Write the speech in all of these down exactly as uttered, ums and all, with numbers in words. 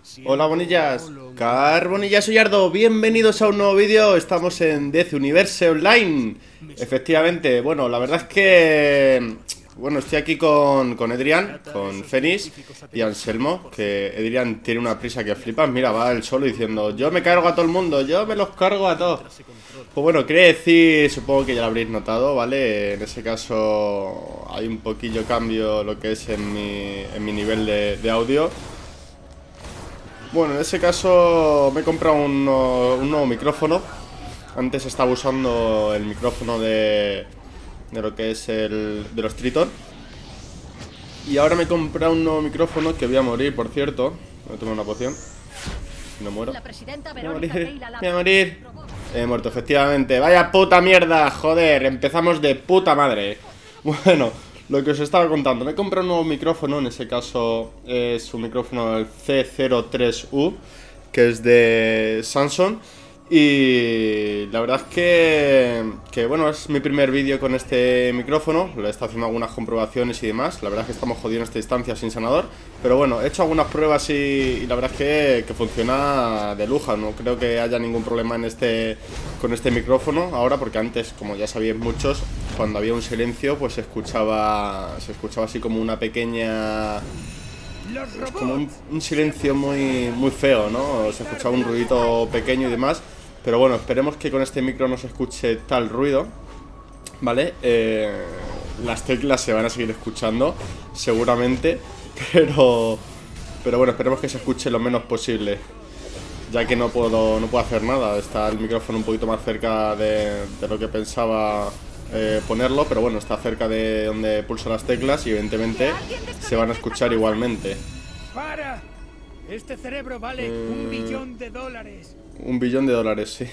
Hola bonillas, Carbonillas soy Ardo, bienvenidos a un nuevo vídeo. Estamos en Death Universe Online. Efectivamente, bueno, la verdad es que Bueno, estoy aquí con, con Edrian, con Fenix y Anselmo. Que Edrian tiene una prisa que flipas. Mira, va él solo diciendo: yo me cargo a todo el mundo, yo me los cargo a todos. Pues bueno, quería decir, supongo que ya lo habréis notado, ¿vale? En ese caso hay un poquillo cambio lo que es en mi, en mi nivel de, de audio. Bueno, en ese caso me he comprado un, un nuevo micrófono. Antes estaba usando el micrófono de, de lo que es el de los Triton. Y ahora me he comprado un nuevo micrófono que voy a morir, por cierto. Voy a tomar una poción. Si no muero. Voy a morir, voy a morir. He muerto, efectivamente. Vaya puta mierda, joder. Empezamos de puta madre. Bueno, lo que os estaba contando, me he comprado un nuevo micrófono. En ese caso es un micrófono del C cero tres U, que es de Samsung. Y la verdad es que, que bueno, es mi primer vídeo con este micrófono. Le he estado haciendo algunas comprobaciones y demás. La verdad es que estamos jodidos en esta instancia sin sanador. Pero bueno, he hecho algunas pruebas y, y la verdad es que, que funciona de lujo. No creo que haya ningún problema en este, con este micrófono ahora, porque antes, como ya sabíais muchos, cuando había un silencio, pues se escuchaba, se escuchaba así como una pequeña... como un, un silencio muy, muy feo, ¿no? Se escuchaba un ruidito pequeño y demás. Pero bueno, esperemos que con este micro no se escuche tal ruido, ¿vale? Eh, las teclas se van a seguir escuchando, seguramente. Pero, pero bueno, esperemos que se escuche lo menos posible, ya que no puedo, no puedo hacer nada. Está el micrófono un poquito más cerca de, de lo que pensaba eh, ponerlo, pero bueno, está cerca de donde pulso las teclas y evidentemente se van a escuchar igualmente. ¡Para! Este cerebro vale eh... un billón de dólares. Un billón de dólares, sí.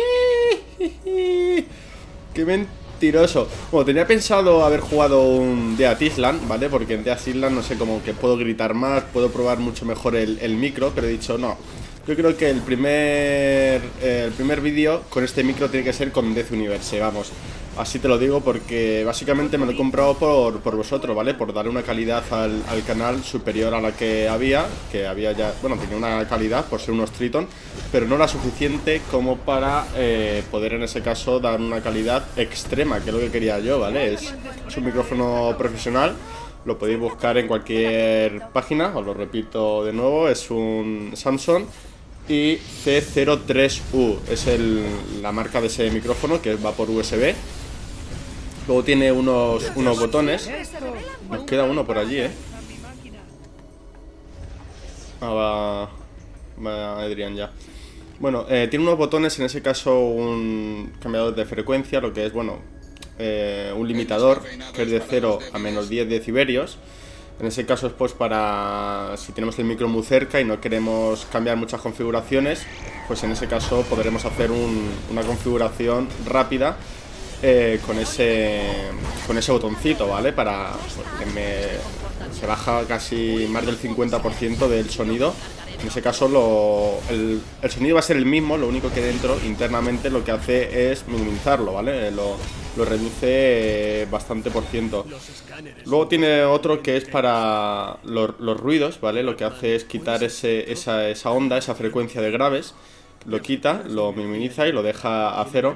¡Qué mentiroso! Bueno, tenía pensado haber jugado un Dead Island, ¿vale? Porque en Dead Island, no sé, como que puedo gritar más, puedo probar mucho mejor el, el micro, pero he dicho no. Yo creo que el primer, eh, el primer vídeo con este micro tiene que ser con Death Universe, vamos. Así te lo digo porque básicamente me lo he comprado por, por vosotros, ¿vale? Por darle una calidad al, al canal superior a la que había. Que había ya, bueno, tenía una calidad por ser unos Triton, pero no la suficiente como para eh, poder en ese caso dar una calidad extrema, que es lo que quería yo, ¿vale? Es, es un micrófono profesional. Lo podéis buscar en cualquier página, os lo repito de nuevo, es un Samsung y C cero tres U, es el, la marca de ese micrófono, que va por U S B. Luego tiene unos, unos botones. Nos queda uno por allí, eh. Ah, va, va Adrián ya. Bueno, eh, tiene unos botones, en ese caso un cambiador de frecuencia, lo que es, bueno, eh, un limitador, que es de cero a menos diez decibelios. En ese caso es pues para si tenemos el micro muy cerca y no queremos cambiar muchas configuraciones, pues en ese caso podremos hacer un, una configuración rápida eh, con ese con ese botoncito, ¿vale? Para pues, que me, se baja casi más del cincuenta por ciento del sonido. En ese caso lo, el, el sonido va a ser el mismo, lo único que dentro internamente lo que hace es minimizarlo, ¿vale? Lo, lo reduce bastante por ciento. Luego tiene otro que es para los, los ruidos, ¿vale? Lo que hace es quitar ese, esa, esa onda, esa frecuencia de graves. Lo quita, lo minimiza y lo deja a cero.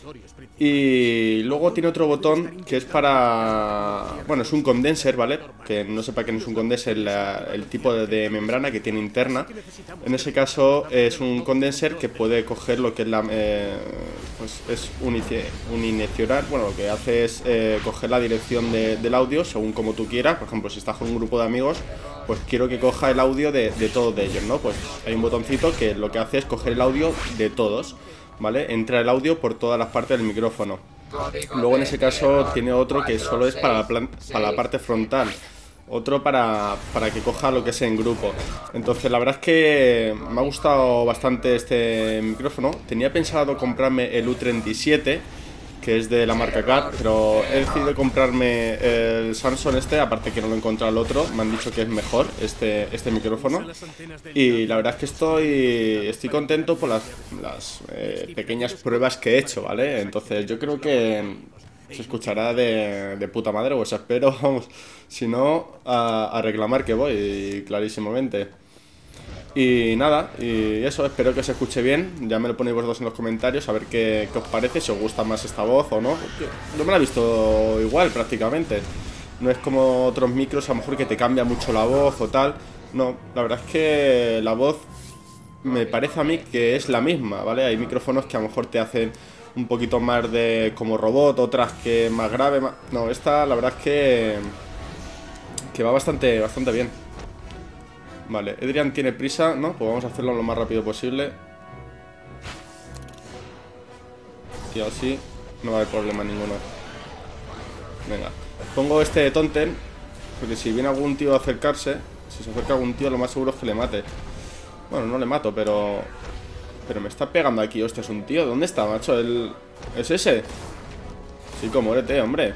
Y luego tiene otro botón que es para... bueno, es un condenser, ¿vale? Que no sepa que no es un condenser, la, el tipo de, de membrana que tiene interna. En ese caso es un condenser que puede coger lo que es la... Eh, pues es unidireccional. Bueno, lo que hace es eh, coger la dirección de, del audio según como tú quieras. Por ejemplo, si estás con un grupo de amigos, pues quiero que coja el audio de, de todos de ellos, ¿no? Pues hay un botoncito que lo que hace es coger el audio de todos, ¿vale? Entra el audio por todas las partes del micrófono. Luego en ese caso tiene otro que solo es para la, plan para la parte frontal. Otro para, para que coja lo que es en grupo. Entonces la verdad es que me ha gustado bastante este micrófono. Tenía pensado comprarme el U treinta y siete, que es de la marca Cat, pero he decidido comprarme el Samsung este, aparte que no lo he encontrado el otro. Me han dicho que es mejor este, este micrófono. Y la verdad es que estoy, estoy contento por las, las eh, pequeñas pruebas que he hecho, ¿vale? Entonces yo creo que se escuchará de, de puta madre, pues espero, vamos, si no, a, a reclamar que voy, clarísimamente. Y nada, y eso, espero que se escuche bien. Ya me lo ponéis vosotros en los comentarios a ver qué, qué os parece, si os gusta más esta voz o no. Yo me la he visto igual prácticamente. No es como otros micros, a lo mejor que te cambia mucho la voz o tal. No, la verdad es que la voz me parece a mí que es la misma, ¿vale? Hay micrófonos que a lo mejor te hacen un poquito más de como robot, otras que más grave, más... No, esta la verdad es que que va bastante, bastante bien. Vale, Adrian tiene prisa, ¿no? Pues vamos a hacerlo lo más rápido posible. Y así no va a haber problema ninguno. Venga, pongo este de Tonten, porque si viene algún tío a acercarse, si se acerca algún tío, lo más seguro es que le mate. Bueno, no le mato, pero... Pero me está pegando aquí, hostia, es un tío. ¿Dónde está, macho? ¿El... ¿Es ese? Chico, muérete, hombre.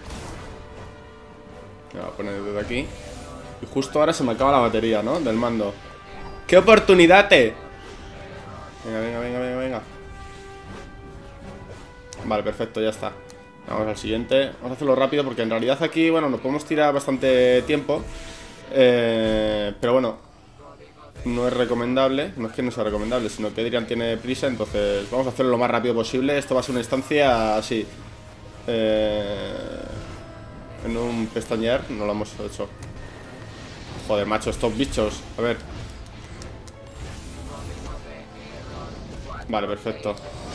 Me voy a poner desde aquí. Y justo ahora se me acaba la batería, ¿no? Del mando. ¡Qué oportunidad! Venga, venga, venga, venga, venga. Vale, perfecto, ya está. Vamos al siguiente. Vamos a hacerlo rápido porque en realidad aquí, bueno, nos podemos tirar bastante tiempo. Eh, pero bueno, no es recomendable. No es que no sea recomendable, sino que Adrian tiene prisa. Entonces vamos a hacerlo lo más rápido posible. Esto va a ser una instancia así. Eh, en un pestañear no lo hemos hecho. Joder, macho, estos bichos. A ver. Vale, perfecto.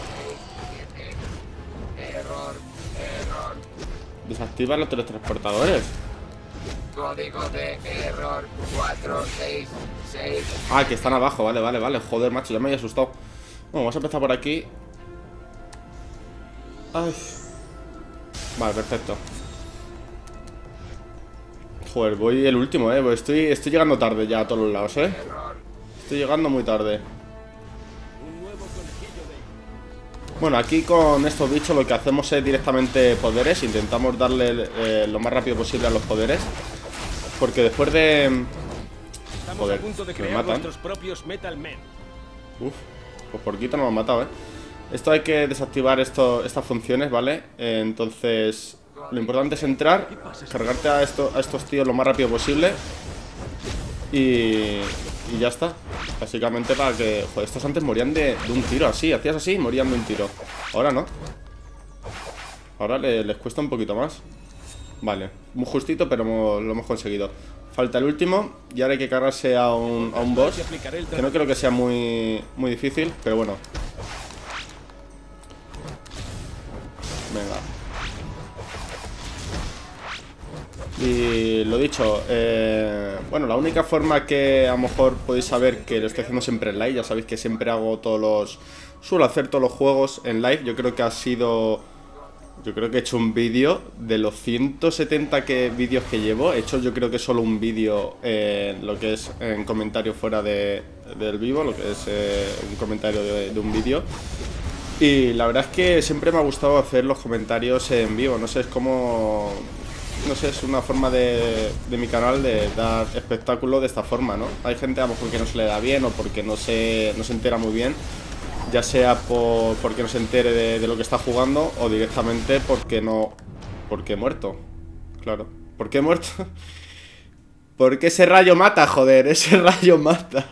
Desactiva los teletransportadores. Código de error cuatro seis seis. Ah, que están abajo, vale, vale, vale. Joder, macho, ya me había asustado. Bueno, vamos a empezar por aquí. Ay. Vale, perfecto. Joder, voy el último, eh. Pues estoy, estoy llegando tarde ya a todos los lados, eh. Estoy llegando muy tarde. Bueno, aquí con estos bichos lo que hacemos es directamente poderes. Intentamos darle eh, lo más rápido posible a los poderes. Porque después de... Joder, que me matan. Uf, pues por quito no me han matado, eh. Esto hay que desactivar esto, estas funciones, ¿vale? Eh, entonces... Lo importante es entrar, cargarte a, esto, a estos tíos lo más rápido posible. Y, y ya está. Básicamente para que... Joder, estos antes morían de, de un tiro así. Hacías así y morían de un tiro. Ahora no. Ahora le, les cuesta un poquito más. Vale, muy justito, pero hemos, lo hemos conseguido. Falta el último. Y ahora hay que cargarse a un, a un boss, que no creo que sea muy, muy difícil, pero bueno. Venga. Y lo dicho, eh, bueno, la única forma que a lo mejor podéis saber que lo estoy haciendo siempre en live, ya sabéis que siempre hago todos los... Suelo hacer todos los juegos en live, yo creo que ha sido... Yo creo que he hecho un vídeo de los ciento setenta que, vídeos que llevo. He hecho yo creo que solo un vídeo, eh, lo que es en comentario fuera de, del vivo, lo que es eh, un comentario de, de un vídeo. Y la verdad es que siempre me ha gustado hacer los comentarios en vivo, no sé, es como... No sé, es una forma de, de mi canal de dar espectáculo de esta forma, ¿no? Hay gente a lo mejor que no se le da bien o porque no se, no se entera muy bien, ya sea por, porque no se entere de, de lo que está jugando o directamente porque no... Porque he muerto, claro. ¿Por qué he muerto? Porque ese rayo mata, joder, ese rayo mata.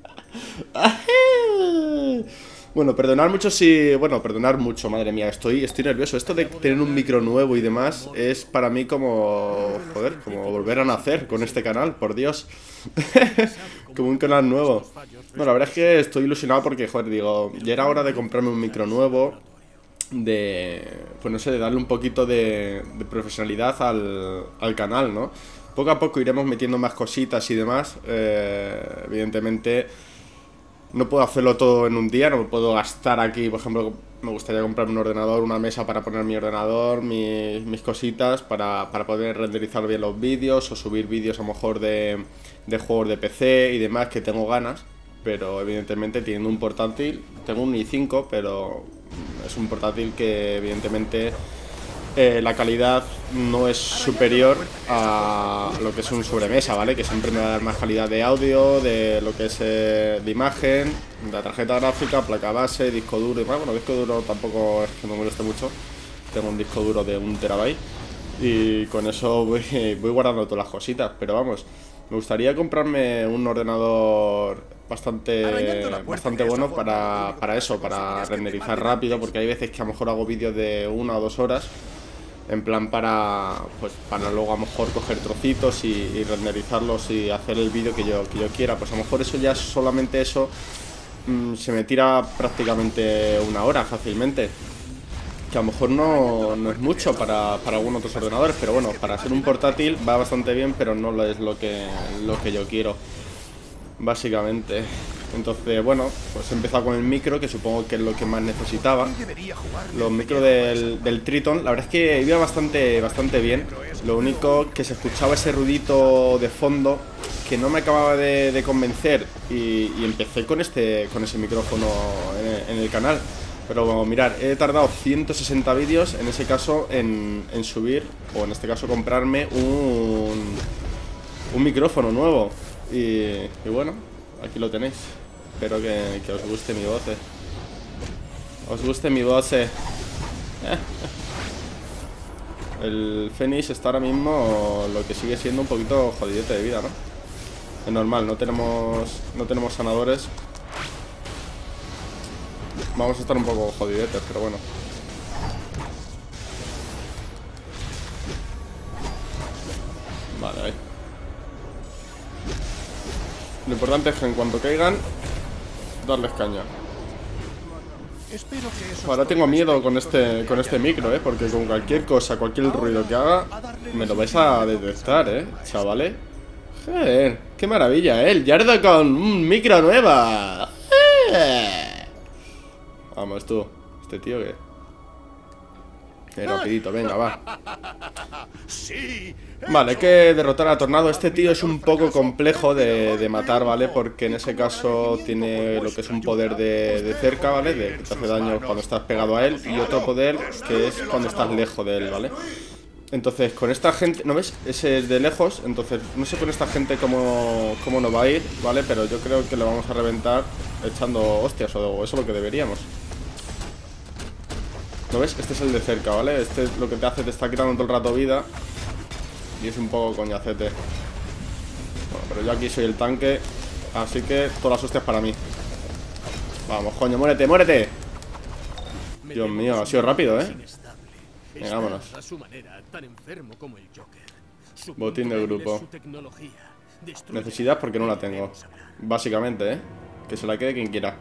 Bueno, perdonar mucho si... Bueno, perdonar mucho, madre mía, estoy, estoy nervioso. Esto de tener un micro nuevo y demás es para mí como... Joder, como volver a nacer con este canal, por Dios. Como un canal nuevo. Bueno, la verdad es que estoy ilusionado porque, joder, digo, ya era hora de comprarme un micro nuevo. De... Pues no sé, de darle un poquito de, de profesionalidad al, al canal, ¿no? Poco a poco iremos metiendo más cositas y demás. Eh, evidentemente... No puedo hacerlo todo en un día, no me puedo gastar aquí, por ejemplo, me gustaría comprarme un ordenador, una mesa para poner mi ordenador, mi, mis cositas, para, para poder renderizar bien los vídeos o subir vídeos a lo mejor de, de juegos de P C y demás que tengo ganas, pero evidentemente teniendo un portátil, tengo un i cinco, pero es un portátil que evidentemente eh, la calidad no es superior a lo que es un sobremesa, ¿vale? Que siempre me va a dar más calidad de audio, de lo que es eh, de imagen, la tarjeta gráfica, placa base, disco duro y más. Bueno, disco duro tampoco es que me moleste mucho. Tengo un disco duro de un terabyte y con eso voy, voy guardando todas las cositas. Pero vamos, me gustaría comprarme un ordenador bastante bastante bueno para, para eso, para renderizar rápido, porque hay veces que a lo mejor hago vídeos de una o dos horas, en plan para pues para luego a lo mejor coger trocitos y, y renderizarlos y hacer el vídeo que yo, que yo quiera. Pues a lo mejor eso ya, solamente eso, mmm, se me tira prácticamente una hora fácilmente, que a lo mejor no, no es mucho para, para algunos otros ordenadores, pero bueno, para ser un portátil va bastante bien, pero no es lo que, lo que yo quiero, básicamente. Entonces, bueno, pues he empezado con el micro, que supongo que es lo que más necesitaba. Los micros del, del Triton, la verdad es que iba bastante, bastante bien. Lo único que se escuchaba ese ruidito de fondo que no me acababa de, de convencer, y, y empecé con este con ese micrófono en, en el canal. Pero bueno, mirad, he tardado ciento sesenta vídeos, en ese caso, en, en subir, o en este caso comprarme un, un micrófono nuevo. Y, y bueno, aquí lo tenéis. Espero que, que os guste mi voz, eh. Os guste mi voz, eh. El Fénix está ahora mismo lo que sigue siendo un poquito jodidete de vida, ¿no? Es normal, no tenemos, no tenemos sanadores. Vamos a estar un poco jodidetes, pero bueno. Vale, ahí. Lo importante es que en cuanto caigan, darles caña. Ahora tengo miedo con este con este micro, eh, porque con cualquier cosa, cualquier ruido que haga, me lo vais a detectar, eh, chavales. Joder, qué maravilla, eh. El Yardo con un micro nueva. Eh. Vamos tú, este tío que... Que rapidito, venga, va. Vale, hay que derrotar a Tornado. Este tío es un poco complejo de, de matar, ¿vale? Porque en ese caso tiene lo que es un poder de, de cerca, ¿vale? De que te hace daño cuando estás pegado a él. Y otro poder que es cuando estás lejos de él, ¿vale? Entonces, con esta gente... ¿No ves? Ese es de lejos. Entonces, no sé con esta gente cómo, cómo nos va a ir, ¿vale? Pero yo creo que lo vamos a reventar echando hostias, o eso es lo que deberíamos. ¿No ves? Este es el de cerca, ¿vale? Este es lo que te hace, te está quitando todo el rato vida. Y es un poco coñacete. Bueno, pero yo aquí soy el tanque, así que todas las hostias para mí. Vamos, coño, muérete, muérete. Dios mío, ha sido rápido, ¿eh? Venga, vámonos. Botín del grupo. Necesidad porque no la tengo, básicamente, ¿eh? Que se la quede quien quiera.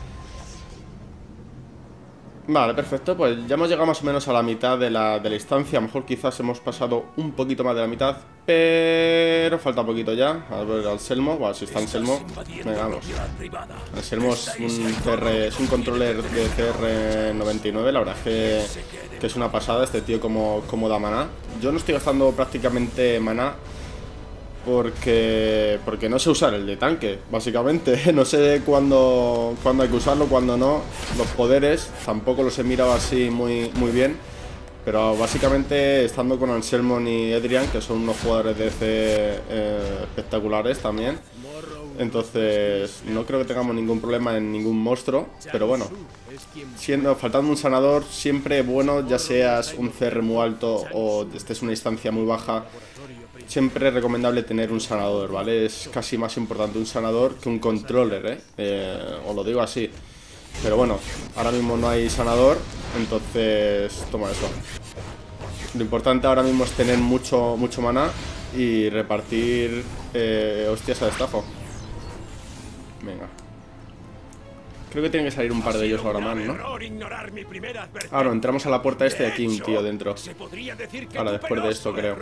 Vale, perfecto, pues ya hemos llegado más o menos a la mitad de la, de la instancia. A lo mejor quizás hemos pasado un poquito más de la mitad, pero falta poquito ya. A ver, Anselmo, bueno, si está Anselmo, venga, vamos. Anselmo es un C R, es un controller de C R noventa y nueve. La verdad es que, que es una pasada este tío como, como da maná. Yo no estoy gastando prácticamente maná Porque, porque no sé usar el de tanque, básicamente. No sé cuándo, cuándo hay que usarlo, cuándo no. Los poderes tampoco los he mirado así muy, muy bien. Pero básicamente estando con Anselmo y Edrian, que son unos jugadores de D C eh, espectaculares también. Entonces no creo que tengamos ningún problema en ningún monstruo. Pero bueno, siendo, faltando un sanador, siempre bueno, ya seas un C R muy alto o estés en una instancia muy baja, siempre es recomendable tener un sanador, ¿vale? Es casi más importante un sanador que un controller, ¿eh? eh os lo digo así. Pero bueno, ahora mismo no hay sanador, entonces toma eso. Lo importante ahora mismo es tener mucho, mucho maná y repartir eh, hostias a destajo. Venga. Creo que tienen que salir un par de ellos ahora más, ¿no? Ahora entramos a la puerta este y aquí un tío dentro. Ahora después de esto, creo.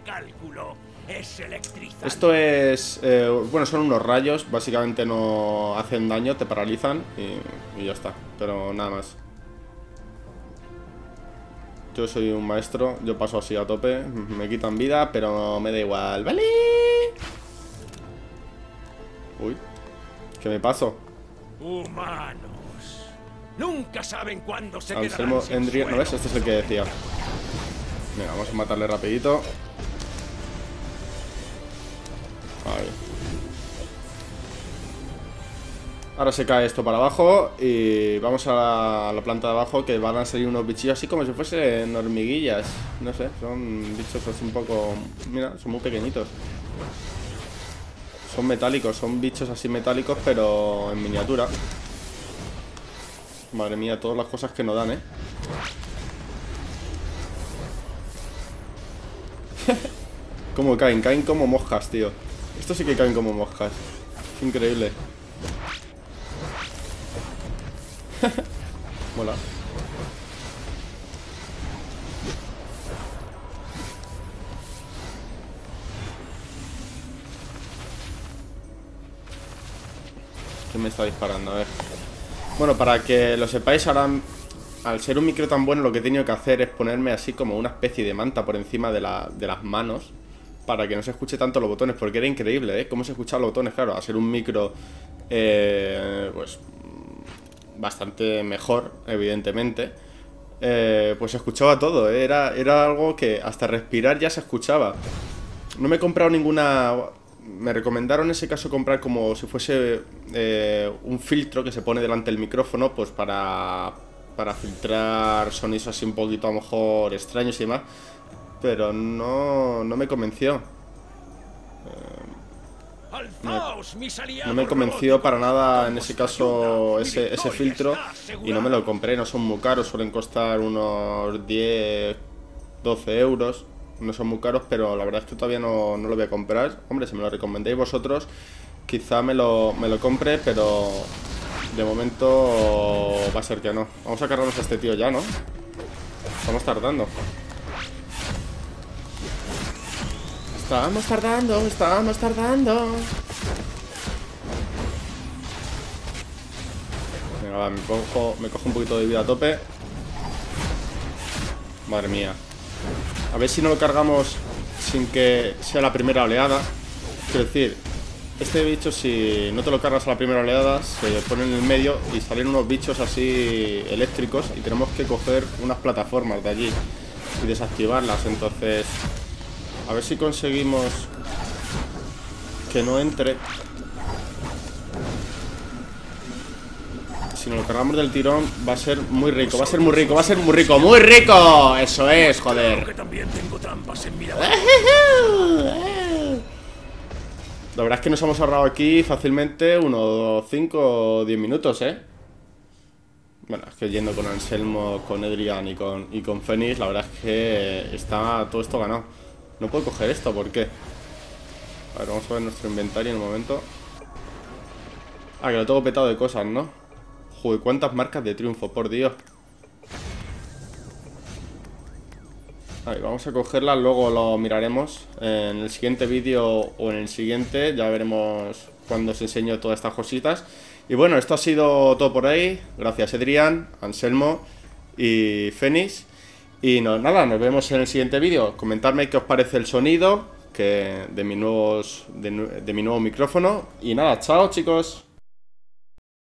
Esto es... Eh, bueno, son unos rayos. Básicamente no hacen daño, te paralizan y, y ya está. Pero nada más. Yo soy un maestro, yo paso así a tope. Me quitan vida, pero me da igual. ¡Vale! Uy, ¿qué me paso? Humanos. Nunca saben cuándo se Anselmo, Endriel, ¿no ves? Este es el que decía. Venga, vamos a matarle rapidito. Ahí. Ahora se cae esto para abajo y vamos a la, a la planta de abajo, que van a salir unos bichillos así como si fuesen hormiguillas. No sé, son bichos así un poco... Mira, son muy pequeñitos. Son metálicos, son bichos así metálicos, pero en miniatura. Madre mía, todas las cosas que nos dan, ¿eh? Como caen, caen como moscas, tío. Estos sí que caen como moscas. Es increíble. Mola. ¿Quién me está disparando? A ver. Bueno, para que lo sepáis, ahora al ser un micro tan bueno, lo que he tenido que hacer es ponerme así como una especie de manta por encima de, la, de las manos, para que no se escuche tanto los botones, porque era increíble, ¿eh? Cómo se escuchaban los botones, claro, a ser un micro, eh, pues, bastante mejor, evidentemente, eh, pues se escuchaba todo, ¿eh? Era, era algo que hasta respirar ya se escuchaba. No me he comprado ninguna... Me recomendaron en ese caso comprar como si fuese eh, un filtro que se pone delante del micrófono, pues para, para filtrar sonidos así un poquito a lo mejor extraños y demás. Pero no, no me convenció. Eh, me, no me convenció para nada en ese caso ese, ese filtro. Y no me lo compré, no son muy caros, suelen costar unos diez, doce euros. No son muy caros, pero la verdad es que todavía no, no lo voy a comprar. Hombre, si me lo recomendéis vosotros, quizá me lo, me lo compre, pero de momento va a ser que no. Vamos a cargarnos a este tío ya, ¿no? Estamos tardando. Estamos tardando, estamos tardando. Venga, va, me cojo, me cojo un poquito de vida a tope. Madre mía. A ver si no lo cargamos sin que sea la primera oleada. Quiero decir, este bicho si no te lo cargas a la primera oleada, se pone en el medio y salen unos bichos así eléctricos y tenemos que coger unas plataformas de allí y desactivarlas. Entonces, a ver si conseguimos que no entre. Si nos lo cargamos del tirón va a ser muy rico, va a ser muy rico, va a ser muy rico, ¡muy rico! Eso es, joder. La verdad es que nos hemos ahorrado aquí fácilmente unos cinco o diez minutos, ¿eh? Bueno, es que yendo con Anselmo, con Edrian y con, y con Fénix, la verdad es que está todo esto ganado. No puedo coger esto, ¿por qué? A ver, vamos a ver nuestro inventario en un momento. Ah, que lo tengo petado de cosas, ¿no? Joder, cuántas marcas de triunfo, por Dios. Ahí, vamos a cogerlas, luego lo miraremos en el siguiente vídeo o en el siguiente. Ya veremos cuando os enseño todas estas cositas. Y bueno, esto ha sido todo por ahí. Gracias Edrian, Anselmo y Fénix. Y no, nada, nos vemos en el siguiente vídeo. Comentadme qué os parece el sonido que de, mi nuevos, de, de mi nuevo micrófono. Y nada, chao chicos.